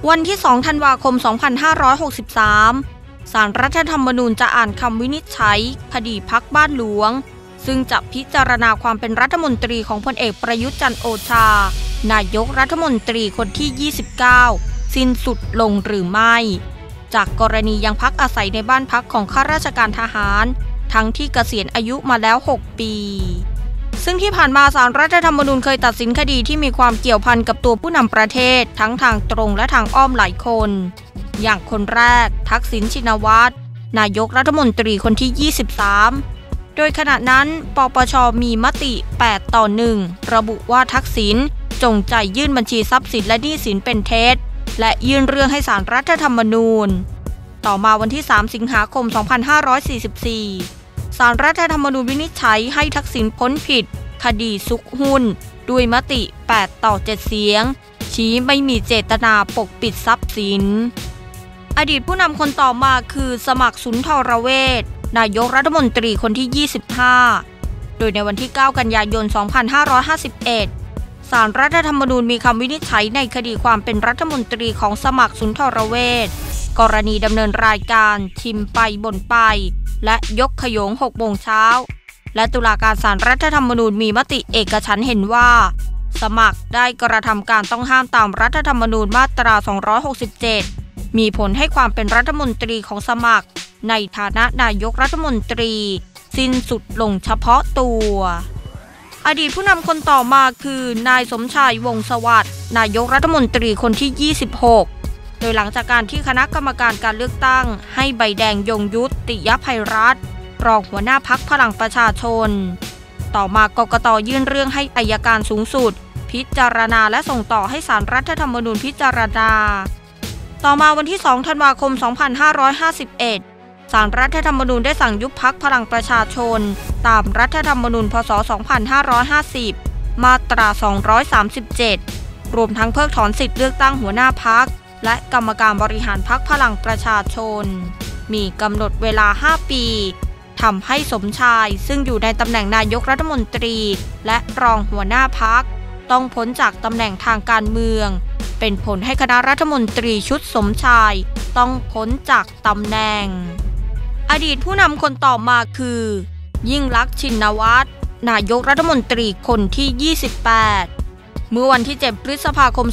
วันที่ 2 ธันวาคม 2563 ศาลรัฐธรรมนูญจะอ่านคำวินิจฉัยคดีพรรคบ้านหลวงซึ่งจะพิจารณาความเป็นรัฐมนตรีของพลเอกประยุทธ์จันทร์โอชานายกรัฐมนตรีคนที่ 29 สิ้นสุดลงหรือไม่จากกรณียังพักอาศัยในบ้านพักของข้าราชการทหารทั้งที่เกษียณอายุมาแล้ว 6 ปีซึ่งที่ผ่านมาศาลรัฐธรรมนูญเคยตัดสินคดีที่มีความเกี่ยวพันกับตัวผู้นำประเทศทั้งทางตรงและทางอ้อมหลายคนอย่างคนแรกทักษิณชินวัตรนายกรัฐมนตรีคนที่ 23 โดยขณะนั้นปปช.มีมติ 8-1 ระบุว่าทักษิณจงใจยื่นบัญชีทรัพย์สินและหนี้สินเป็นเท็จและยื่นเรื่องให้ศาลรัฐธรรมนูญต่อมาวันที่ 3 สิงหาคม 2544 ศาลรัฐธรรมนูญวินิจฉัยให้ทักษิณพ้นผิดคดีซุกหุ้นด้วยมติ 8-7 เสียงชี้ไม่มีเจตนาปกปิดทรัพย์สินอดีตผู้นำคนต่อมาคือสมัครสุนทรเวชนายกรัฐมนตรีคนที่ 25 โดยในวันที่ 9 กันยายน 2551 ศาลรัฐธรรมนูญมีคำวินิจฉัยในคดีความเป็นรัฐมนตรีของสมัครสุนทรเวชกรณีดำเนินรายการชิมไปบ่นไปและยกขยง 6 โมงเช้าและตุลาการศาลรัฐธรรมนูญมีมติเอกฉันท์เห็นว่าสมัครได้กระทำการต้องห้ามตามรัฐธรรมนูญมาตรา 267 มีผลให้ความเป็นรัฐมนตรีของสมัครในฐานะนายกรัฐมนตรีสิ้นสุดลงเฉพาะตัวอดีตผู้นำคนต่อมาคือนายสมชายวงศ์สวัสดิ์นายกรัฐมนตรีคนที่ 26 โดยหลังจากการที่คณะกรรมการการเลือกตั้งให้ใบแดงยงยุติยภัยรัตน์รองหัวหน้าพรรคพลังประชาชนต่อมากกต.ยื่นเรื่องให้อัยการสูงสุดพิจารณาและส่งต่อให้ศาลรัฐธรรมนูญพิจารณาต่อมาวันที่ 2 ธันวาคม 2551 ศาลรัฐธรรมนูญได้สั่งยุบพรรคพลังประชาชนตามรัฐธรรมนูญพ.ศ. 2550 มาตรา 237 รวมทั้งเพิกถอนสิทธิเลือกตั้งหัวหน้าพรรคและกรรมการบริหารพรรคพลังประชาชนมีกำหนดเวลา 5 ปีทำให้สมชายซึ่งอยู่ในตำแหน่งนายกรัฐมนตรีและรองหัวหน้าพรรคต้องพ้นจากตำแหน่งทางการเมืองเป็นผลให้คณะรัฐมนตรีชุดสมชายต้องพ้นจากตำแหน่งอดีตผู้นำคนต่อมาคือยิ่งลักษณ์ชินวัตรนายกรัฐมนตรีคนที่ 28 เมื่อวันที่ 7 พฤษภาคม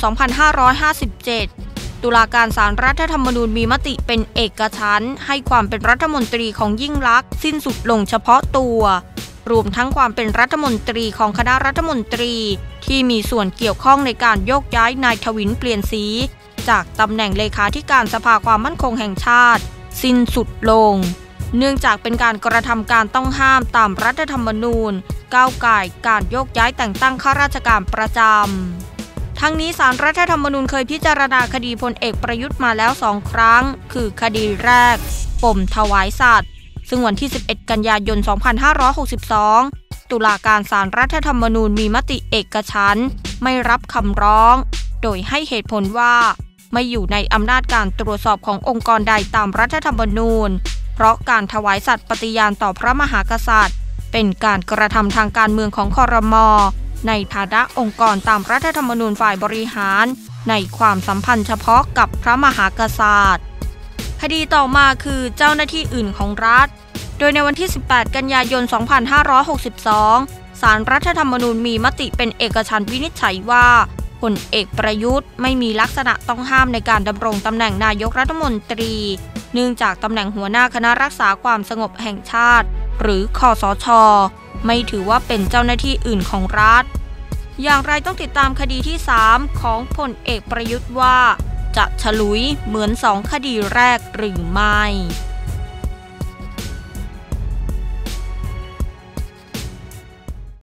2557 ตุลาการศาลรัฐธรรมนูญมีมติเป็นเอกฉันท์ให้ความเป็นรัฐมนตรีของยิ่งลักษณ์สิ้นสุดลงเฉพาะตัวรวมทั้งความเป็นรัฐมนตรีของคณะรัฐมนตรีที่มีส่วนเกี่ยวข้องในการโยกย้ายนายถวิลเปลี่ยนศรีจากตำแหน่งเลขาธิการสภาความมั่นคงแห่งชาติสิ้นสุดลงเนื่องจากเป็นการกระทำการต้องห้ามตามรัฐธรรมนูญก้าวก่ายการโยกย้ายแต่งตั้งข้าราชการประจำทั้งนี้ศาลรัฐธรรมนูญเคยพิจารณาคดีพลเอกประยุทธ์มาแล้ว 2 ครั้งคือคดีแรกปมถวายสัตย์ซึ่งวันที่ 11 กันยายน 2562 ตุลาการศาลรัฐธรรมนูญมีมติเอกฉันท์ไม่รับคำร้องโดยให้เหตุผลว่าไม่อยู่ในอำนาจการตรวจสอบขององค์กรใดตามรัฐธรรมนูญเพราะการถวายสัตย์ปฏิญาณต่อพระมหากษัตริย์เป็นการกระทำทางการเมืองของครม.ในฐานะองค์กรตามรัฐธรรมนูญฝ่ายบริหารในความสัมพันธ์เฉพาะกับพระมหากษัตริย์คดีต่อมาคือเจ้าหน้าที่อื่นของรัฐโดยในวันที่ 18 กันยายน 2562 ศาลรัฐธรรมนูญมีมติเป็นเอกฉันท์วินิจฉัยว่าพลเอกประยุทธ์ไม่มีลักษณะต้องห้ามในการดำรงตำแหน่งนายกรัฐมนตรีเนื่องจากตำแหน่งหัวหน้าคณะรักษาความสงบแห่งชาติหรือคสช.ไม่ถือว่าเป็นเจ้าหน้าที่อื่นของรัฐอย่างไรต้องติดตามคดีที่ 3 ของพลเอกประยุทธ์ว่าจะฉลุยเหมือน 2 คดีแรกหรือไม่